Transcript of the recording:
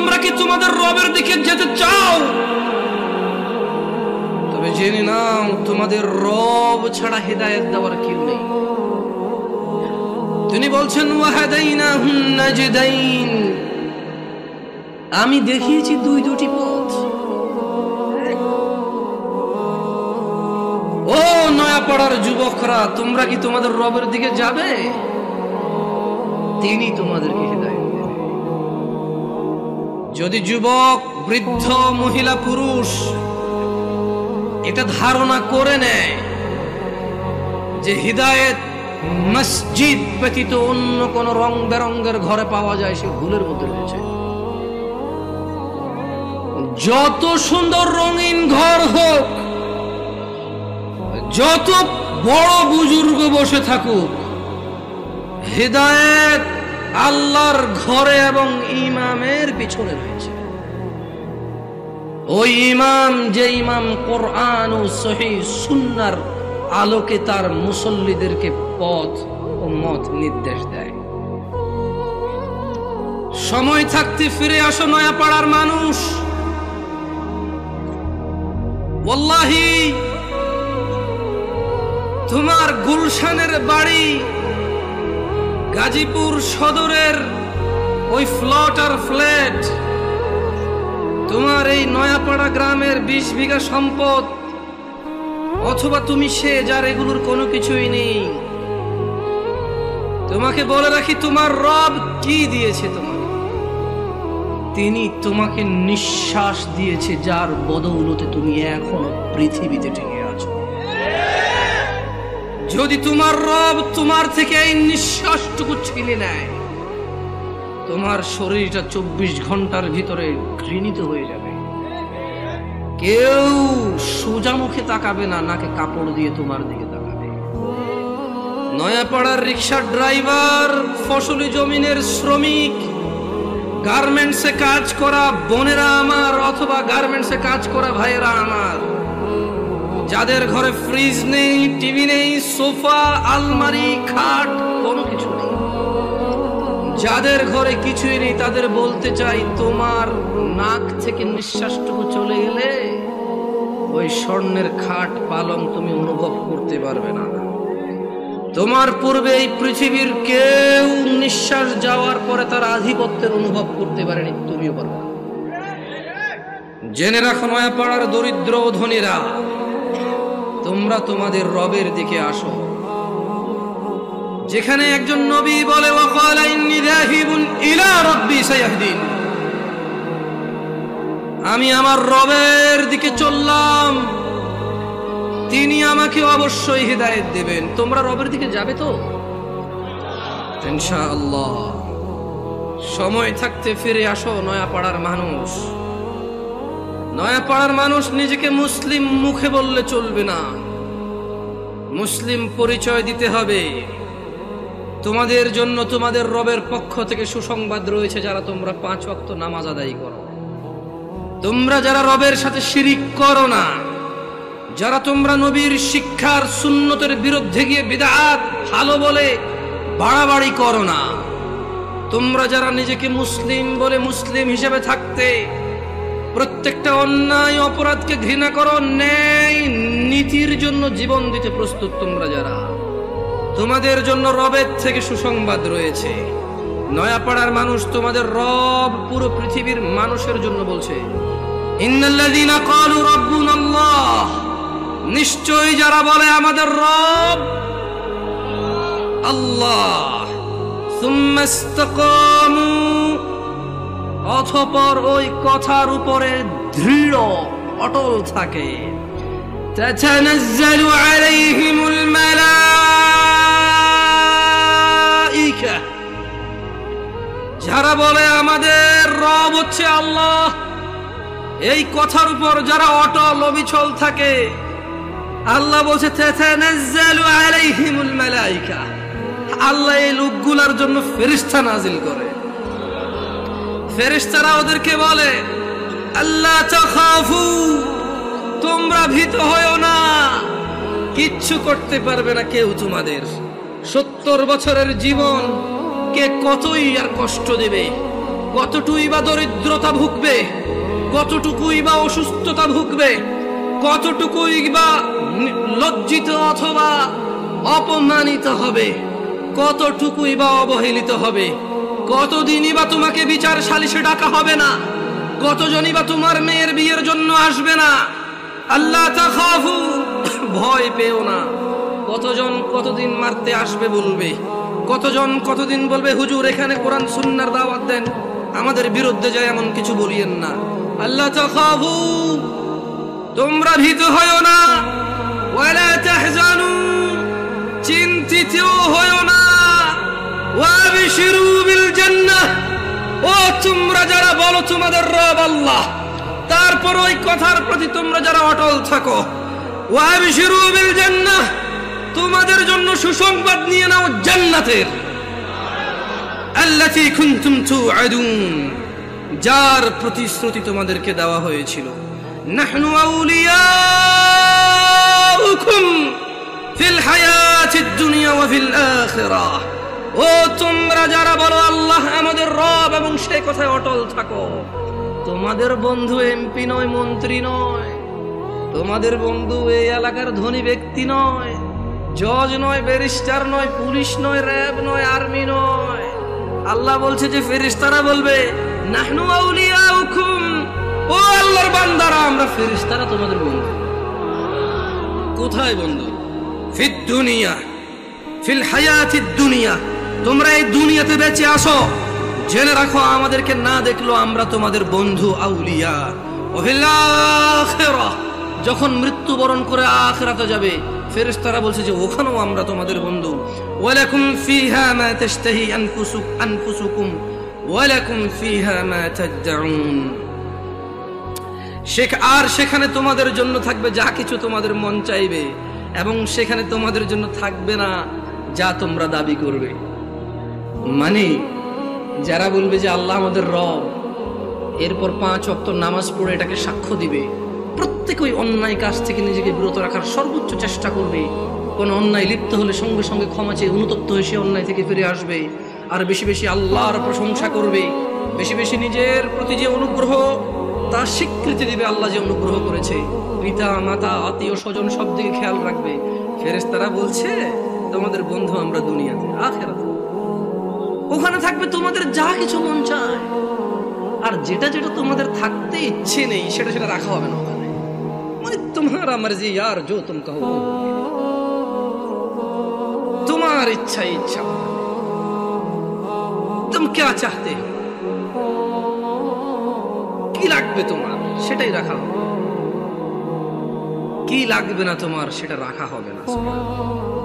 তোমরা কি তোমাদের রবের দিকে যেতে চাও? তবে জেনে নাও তোমাদের রব ছাড়া হিদায়াত দেওয়ার কেউ নেই। তিনি বলছেন ওয়াহাদাইনাহুন নাজদাইন, আমি দেখিয়েছি দুটি পথ। ও নয়াপাড়ার যুবকরা, তোমরা কি তোমাদের রবের দিকে যাবে? তিনি তোমাদেরকে হিদায়াত দেবেন। যদি যুবক, বৃদ্ধ, মহিলা, পুরুষ এটা ধারণা করে নেয় যে হিদায়াত মসজিদ ব্যতীত অন্য কোন রং বেরঙ্গের ঘরে পাওয়া যায়, সে ভুলের মধ্যে রয়েছে। যত সুন্দর রঙিন ঘর হোক, যত বড় বুজুর্গ বসে থাকুক, হিদায়াত আল্লাহর ঘরে এবং ইমামের পিছনে রয়েছে। ওই ইমাম, যে ইমাম কোরআন ও সহিহ সুন্নাহর আলোকে তার মুসল্লিদেরকে পথ ও মত নির্দেশ দেয়। সময় থাকতে ফিরে আসো নয়াপাড়ার মানুষ। ওয়াল্লাহি তোমার গুলশানের বাড়ি গাজীপুর সদরের ওই ফ্ল্যাট আর ফ্ল্যাট, তোমার এই নয়াপাড়া গ্রামের 20 বিঘা সম্পদ, অথবা তুমি সে যার এগুলোর কোনো কিছুই নেই। তোমাকে বলে রাখি, তোমার রব কি দিয়েছে তোমাকে? তিনি তোমাকে নিঃশ্বাস দিয়েছে, যার বদৌলতে তুমি এখনো পৃথিবীতে টিকে আছো। যদি তোমার রব তোমার থেকে এই নিঃশ্বাসটুকু ছিনে নেয়, তোমার শরীরটা 24 ঘন্টার ভিতরে ঘৃণিত হয়ে যাবে। কেউ সোজা মুখে তাকাবে না, নাকে কাপড় দিয়ে তোমার দিকে তাকাবে। নয়াপাড়ার রিক্সার ড্রাইভার, ফসলি জমিনের শ্রমিক, গার্মেন্টসে কাজ করা বোনেরা আমার, অথবা গার্মেন্টসে কাজ করা ভাইয়েরা আমার, যাদের ঘরে ফ্রিজ নেই, টিভি নেই, সোফা, আলমারি, খাট কোনো কিছু নেই, যাদের ঘরে কিছুই নেই, তাদের বলতে চাই, তোমার নাক থেকে নিঃশ্বাসটুকু চলে গেলে ওই স্বর্ণের খাট পালং তুমি অনুভব করতে পারবে না। তোমার পূর্বে এই পৃথিবীর কেউ নিঃশ্বাস যাওয়ার পরে তার আধিপত্যের অনুভব করতে পারেনি, তুমিও পারবে না। জেনে রাখো নয়াপাড়ার দরিদ্র ও ধনীরা, তোমরা তোমাদের রবের দিকে আসো। যেখানে একজন নবী বলে ওয়াকালা ইন্নী যাহিবুন ইলা রাব্বি সায়াহদিন, আমি আমার রবের দিকে চললাম, তিনি আমাকে অবশ্যই হিদায়াত দেবেন। তোমরা রবের দিকে যাবে তো ইনশাআল্লাহ। সময় থাকতে ফিরে আসো নয়াপাড়ার মানুষ। নয়াপাড়ার মানুষ নিজেকে মুসলিম মুখে বললে চলবে না, মুসলিম পরিচয় দিতে হবে। তোমাদের জন্য তোমাদের রবের পক্ষ থেকে সুসংবাদ রয়েছে, যারা তোমরা 5 ওয়াক্ত নামাজ আদায় করো, তোমরা যারা রবের সাথে শিরিক করো না, যারা তোমরা নবীর শিক্ষার সুন্নতের বিরুদ্ধে গিয়ে বিদআত ভালো বলে বাড়াবাড়ি করো না, তোমরা যারা নিজেকে মুসলিম বলে মুসলিম হিসেবে থাকতে প্রত্যেকটা অন্যায় অপরাধকে ঘৃণা করো, ন্যায় নীতির জন্য জীবন দিতে প্রস্তুত, তোমরা যারা, তোমাদের জন্য রবের থেকে সুসংবাদ রয়েছে। নয়াপাড়ার মানুষ, তোমাদের রব পুরো পৃথিবীর মানুষের জন্য বলছে, ইন্নাল্লাযীনা ক্বালু রাব্বুনাল্লাহ, নিশ্চয়ই যারা বলে আমাদের রব আল্লাহ, সুম্মা ইসতাকামু, অতঃপর ওই কথার উপরে দৃঢ় অটল থাকে, তাতানাজ্জালু আলাইহিমুল মালাইকা, যারা বলে আমাদের রব হচ্ছে আল্লাহ, এই কথার উপর যারা অটল অবিচল থাকে, আল্লাহ বলছে তাতানাজ্জালু আলাইহিমুল মালাইকা, আল্লাহ এই লোকগুলোর জন্য ফেরেশতা নাজিল করে। ফেরেশতারা ওদেরকে বলে, আল্লাহ তাখাফু, তোমরা ভীত হয়ো না, কিচ্ছু করতে পারবে না কেউ তোমাদের। 70 বছরের জীবন কে কতই আর কষ্ট দেবে, কতটুকুই বা দরিদ্রতা ভুগবে, কতটুকুই বা অসুস্থতা ভুগবে, কতটুকুই বা লজ্জিত অথবা অপমানিত হবে, কতটুকুই বা অবহেলিত হবে, কতদিনই বা তোমাকে বিচার সালিশে ডাকা হবে না, কতজনই বা তোমার মেয়ের বিয়ের জন্য আসবে না। আল্লাহ তাখাফু, ভয় পেও না। কতজন কতদিন মারতে আসবে বলবে, কতজন কতদিন বলবে হুজুর এখানে কোরআন সুন্নাহর দাওয়াত দেন, আমাদের বিরুদ্ধে যায় এমন কিছু বলিয়েন না। আল্লাহ তাখাফু, তোমরা ভীত হয়ো না, ওয়ালা তাহজানু, চিন্তিত হয়ো না, ওয়াবশিরু বিল জান্নাহ, ও তোমরা যারা বলো তোমাদের রব আল্লাহ, তারপর ওই কথার প্রতি তোমরা যারা অটল থাকো, ওয়াবশিরু বিল জান্নাহ, তোমাদের জন্য সুসংবাদ নিয়ে নাও জান্নাতের, আল্লাতী কুনতুম তুআদুন, যার প্রতিশ্রুতি তোমাদেরকে দেওয়া হয়েছিল। নাহনু আউলিয়াউকুম ফিল হায়াতিদ দুনিয়া ওয়া ফিল আখিরাহ, ও তোমরা যারা বলো আল্লাহ আমাদের রব এবং সেই কথায় অটল থাকো, তোমাদের বন্ধু এমপি নয়, মন্ত্রী নয়, তোমাদের বন্ধু এই এলাকার ধনী ব্যক্তি নয়, জজ নয়, ব্যারিস্টার নয়, পুলিশ নয়, র্যাব নয়, আর্মি নয়। আল্লাহ বলছে যে ফেরেশতারা বলবে নাহনু আউলিয়াউকুম, ও আল্লাহর বান্দারা আমরা ফেরেশতারা তোমাদের বন্ধু। কোথায় বন্ধু? ফিদ দুনিয়া, ফিল হায়াতিদ দুনিয়া, তোমরা এই দুনিয়াতে বেঁচে আসো, জেনে রাখো আমাদেরকে না দেখলো আমরা তোমাদের বন্ধু আউলিয়া। ওয়াফিল আখিরাহ, যখন মৃত্যুবরণ করে আখিরাতে যাবে ফেরেশতারা বলছে যে ওখানেও আমরা তোমাদের বন্ধু। ওয়ালাকুম ফিহা মা তাশতাহি আনফুসুকুম ওয়ালাকুম ফিহা মা তাদউন, আর সেখানে তোমাদের জন্য থাকবে যা কিছু তোমাদের মন চাইবে, এবং সেখানে তোমাদের জন্য থাকবে না যা তোমরা দাবি করবে। মানে যারা বলবে যে আল্লাহ আমাদের রব, এরপর 5 ওয়াক্ত নামাজ পড়ে এটাকে সাক্ষ্য দিবে, প্রত্যেকই অন্যায় কাজ থেকে নিজেকে বিরত রাখার সর্বোচ্চ চেষ্টা করবে, কোন অন্যায় লিপ্ত হলে সঙ্গে সঙ্গে ক্ষমা চেয়ে অনুতপ্ত হয়ে সে অন্যায় থেকে ফিরে আসবে, আর বেশি বেশি আল্লাহর প্রশংসা করবে, বেশি বেশি নিজের প্রতি যে অনুগ্রহ তার স্বীকৃতি দিবে, আল্লাহ যে অনুগ্রহ করেছে, পিতা মাতা আত্মীয় স্বজন সব দিকে খেয়াল রাখবে। ফেরেশতারা বলছে তোমাদের বন্ধু আমরা দুনিয়াতে, আখিরাতে ওখানে থাকবে তোমাদের যা কিছু মন চায়, আর যেটা যেটা তোমাদের থাকতে ইচ্ছে নেই সেটা সেটা রাখা হবে না ওখানে। মানে তোমারা মর্জি यार, जो तुम कहो, তোমার ইচ্ছা ইচ্ছা, तुम क्या चाहते हो, কি লাগবে তোমার সেটাই রাখা হবে, কি লাগবে না তোমার সেটা রাখা হবে না।